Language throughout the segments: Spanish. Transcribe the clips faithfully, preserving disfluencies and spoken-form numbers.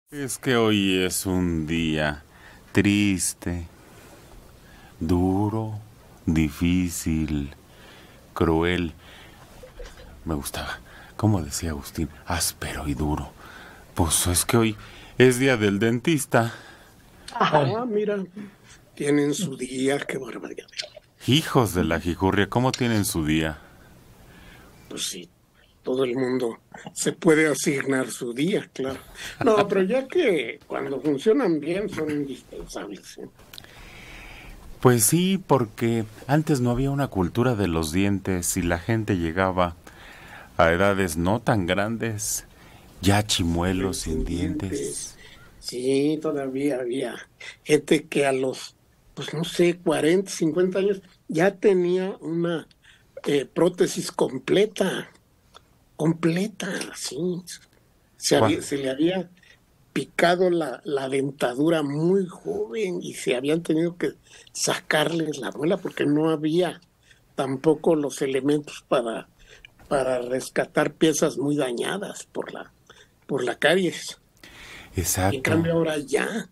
Es que hoy es un día triste, duro, difícil, cruel. Me gustaba, como decía Agustín, áspero y duro. Pues es que hoy es día del dentista. Ah, mira, tienen su día, qué barbaridad. Hijos de la jijurria, ¿cómo tienen su día? Pues sí, todo el mundo se puede asignar su día, claro. No, pero ya que cuando funcionan bien son indispensables, ¿eh? Pues sí, porque antes no había una cultura de los dientes y la gente llegaba a edades no tan grandes, ya chimuelos sin dientes. Sí, todavía había gente que a los, pues no sé, cuarenta, cincuenta años ya tenía una eh, prótesis completa, completa, sí. Se, había, ¿Cuá- se le había picado la, la dentadura muy joven y se habían tenido que sacarles la muela porque no había tampoco los elementos para, para rescatar piezas muy dañadas por la, por la caries. Y en Exacto, cambio ahora ya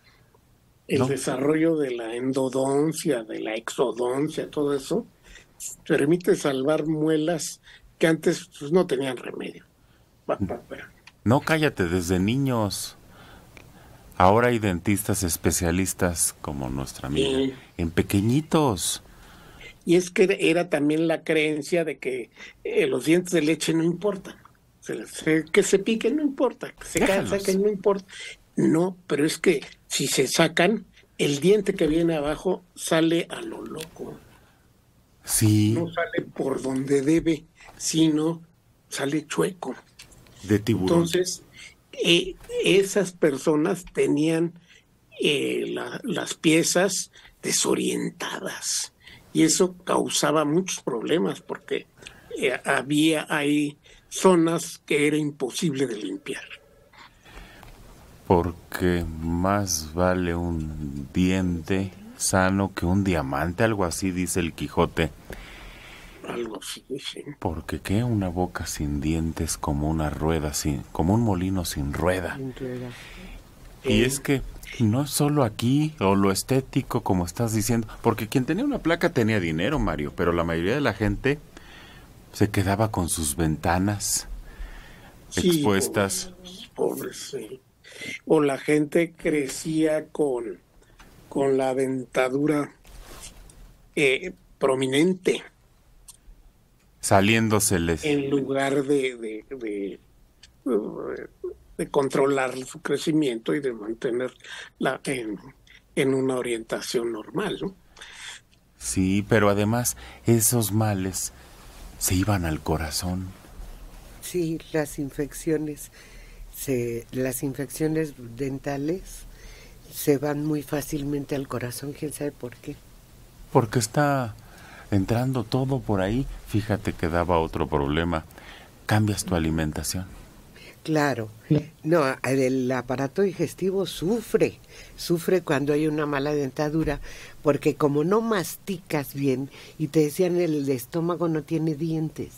el ¿no? desarrollo de la endodoncia, de la exodoncia, todo eso, permite salvar muelas que antes pues, no tenían remedio. Pa, pa, pa. No, cállate, desde niños. Ahora hay dentistas especialistas como nuestra amiga, Y, en pequeñitos. y es que era también la creencia de que eh, los dientes de leche no importan. Se- se- que se piquen no importa, que se ca- Déjalos. saquen no importa. No, pero es que si se sacan, el diente que viene abajo sale a lo loco. Sí, No sale por donde debe, sino sale chueco. de tiburón. Entonces, eh, esas personas tenían eh, la- las piezas desorientadas y eso causaba muchos problemas porque eh, había ahí zonas que era imposible de limpiar. Porque más vale un diente sano que un diamante, algo así dice el Quijote. Algo así, sí. Porque qué una boca sin dientes como una rueda sin, como un molino sin rueda. Y Eh, es que no es solo aquí o lo estético como estás diciendo, porque quien tenía una placa tenía dinero, Mario, pero la mayoría de la gente se quedaba con sus ventanas sí, expuestas. pobres, pobres, sí. O la gente crecía con, con la dentadura eh, prominente Saliéndoseles. en lugar de, de, de, uh, de controlar su crecimiento y de mantenerla en, en una orientación normal, ¿no? Sí, pero además esos males se iban al corazón. Sí, las infecciones, se, las infecciones dentales se van muy fácilmente al corazón, quién sabe por qué. Porque está entrando todo por ahí. Fíjate que daba otro problema. Cambias tu alimentación. Claro, no, el aparato digestivo sufre, sufre cuando hay una mala dentadura, porque como no masticas bien, y te decían el estómago no tiene dientes.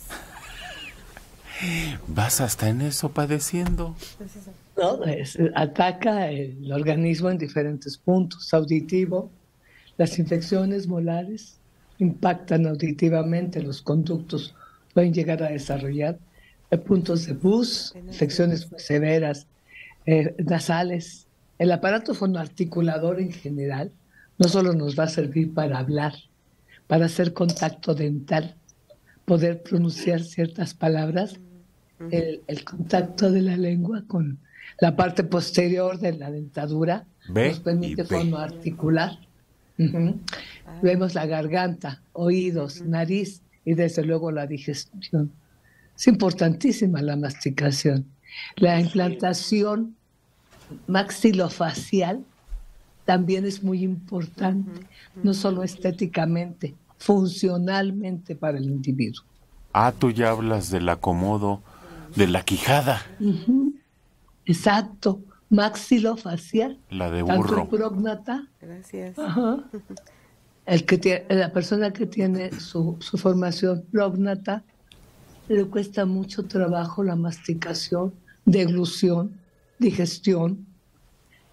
Vas hasta en eso padeciendo. ¿No? Es- ataca el organismo en diferentes puntos. Auditivo, las infecciones molares impactan auditivamente, los conductos pueden llegar a desarrollar eh, puntos de pus, infecciones muy severas, eh, nasales. El aparato fonoarticulador en general no solo nos va a servir para hablar, para hacer contacto dental, poder pronunciar ciertas palabras, el, el contacto de la lengua con la parte posterior de la dentadura nos Ve y permite ve. fonoarticular. Ujú. Vemos la garganta, oídos, nariz y desde luego la digestión. Es importantísima la masticación. La implantación maxilofacial también es muy importante, no solo estéticamente, funcionalmente para el individuo. Ah, tú ya hablas del acomodo de la quijada, Ujú. Exacto, maxilofacial, la de tanto el burro. prógnata, Gracias. ajá, el que tiene, la persona que tiene su, su formación prógnata, le cuesta mucho trabajo la masticación, deglución, digestión.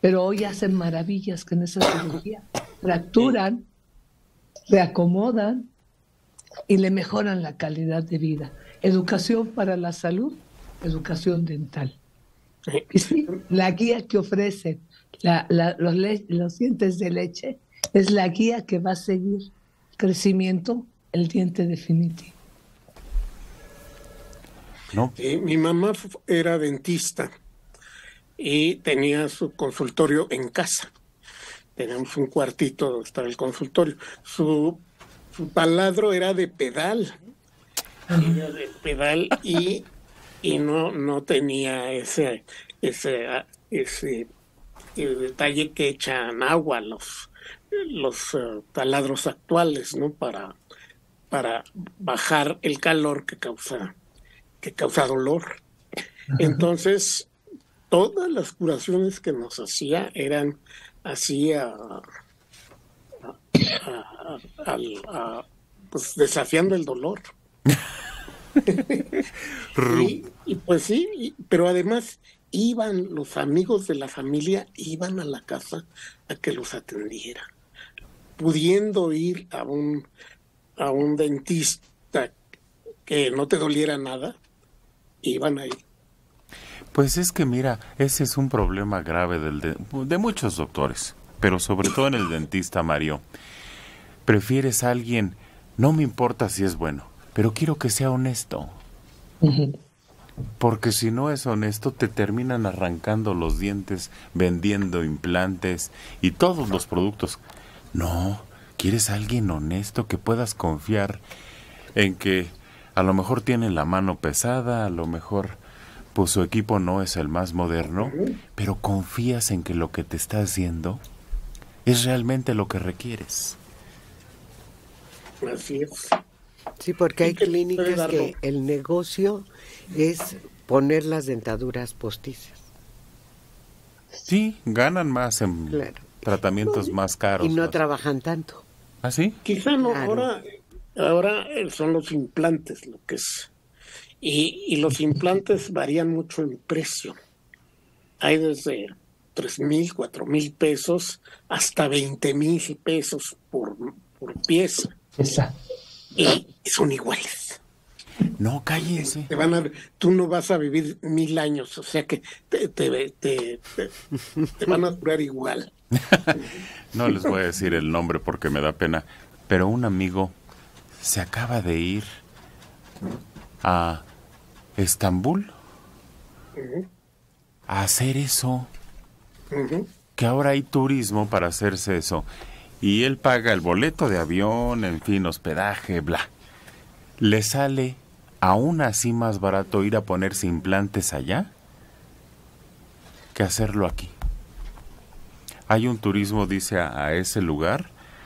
pero hoy hacen maravillas con esa cirugía. Fracturan, reacomodan y le mejoran la calidad de vida. Educación para la salud, educación dental. Y sí, la guía que ofrece la, la, los, le, los dientes de leche es la guía que va a seguir crecimiento el diente definitivo. No. Eh, mi mamá era dentista y tenía su consultorio en casa. Teníamos un cuartito donde estaba el consultorio. Su, su taladro era de pedal. Era de pedal y, y no, no tenía ese, ese, ese, ese detalle que echan agua los, los uh, taladros actuales, ¿no? Para, para bajar el calor que causa, que causa dolor. Entonces, todas las curaciones que nos hacía eran así a, a, a, a, a, pues desafiando el dolor. y, y pues sí, y, pero además iban los amigos de la familia, iban a la casa a que los atendiera, pudiendo ir a un a un dentista que no te doliera nada, iban ahí. Pues es que mira, ese es un problema grave del de, de muchos doctores, pero sobre todo en el dentista, Mario. Prefieres a alguien, no me importa si es bueno, pero quiero que sea honesto. Uh-huh. Porque si no es honesto, te terminan arrancando los dientes, vendiendo implantes y todos los productos. No, quieres a alguien honesto que puedas confiar en que a lo mejor tiene la mano pesada, a lo mejor pues su equipo no es el más moderno, pero confías en que lo que te está haciendo es realmente lo que requieres. Así es. Sí, porque hay clínicas que el negocio es poner las dentaduras postizas. Sí, ganan más en claro. tratamientos no, más caros. Y no más. trabajan tanto. ¿Ah, sí? Quizá no, claro. ahora, ahora son los implantes lo que es. Y, y los implantes varían mucho en precio. Hay desde tres mil, cuatro mil pesos hasta veinte mil pesos por, por pieza. Exacto. Y son iguales. No, cállese. Te van a, tú no vas a vivir mil años, o sea que te, te, te, te, te van a durar igual. No les voy a decir el nombre porque me da pena, pero un amigo se acaba de ir a Estambul uh-huh. a hacer eso. Uh-huh. Que ahora hay turismo para hacerse eso. Y él paga el boleto de avión, en fin, hospedaje, bla. ¿Le sale aún así más barato ir a ponerse implantes allá que hacerlo aquí? Hay un turismo, dice, a, a ese lugar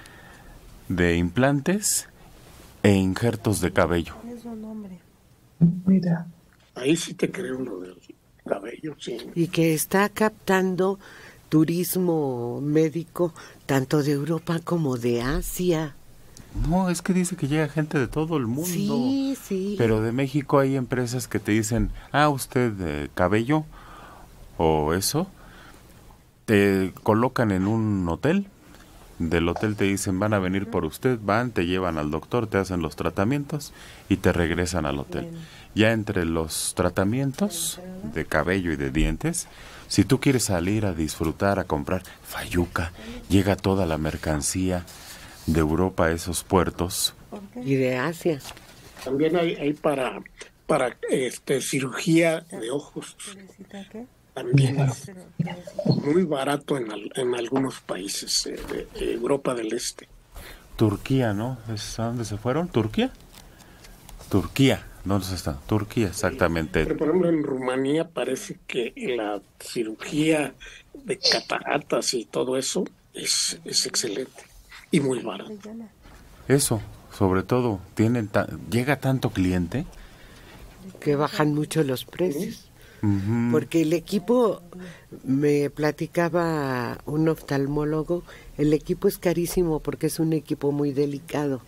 de implantes e injertos de cabello. Es un nombre. Mira. Ahí sí te creo lo del cabello, sí. Y que está captando turismo médico tanto de Europa como de Asia. No, es que dice que llega gente de todo el mundo. Sí, sí. Pero de México hay empresas que te dicen, ah, usted eh, cabello o eso, te colocan en un hotel. Del hotel te dicen, van a venir por usted, van, te llevan al doctor, te hacen los tratamientos y te regresan al hotel. Bien. Ya entre los tratamientos de cabello y de dientes, si tú quieres salir a disfrutar, a comprar fayuca, llega toda la mercancía de Europa a esos puertos. Y de Asia. También hay, hay para, para este, cirugía de ojos. También es muy barato en, en algunos países de, de Europa del Este. Turquía, ¿no? ¿Es a dónde se fueron? ¿Turquía? Turquía, ¿dónde está? Turquía, exactamente. Pero por ejemplo en Rumanía parece que la cirugía de cataratas y todo eso es, es excelente y muy barato. Eso, sobre todo, tienen ta- llega tanto cliente que bajan mucho los precios. Uh-huh. Porque el equipo, me platicaba un oftalmólogo, el equipo es carísimo porque es un equipo muy delicado.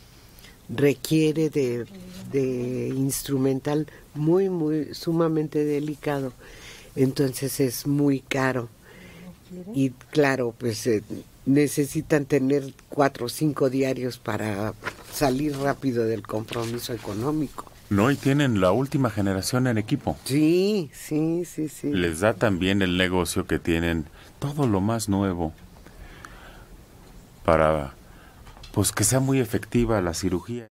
Requiere de, de instrumental muy, muy, sumamente delicado. Entonces es muy caro. Y claro, pues eh, necesitan tener cuatro o cinco diarios para salir rápido del compromiso económico. No, y tienen la última generación en equipo. Sí, sí, sí, sí. Les da también el negocio que tienen todo lo más nuevo para pues que sea muy efectiva la cirugía.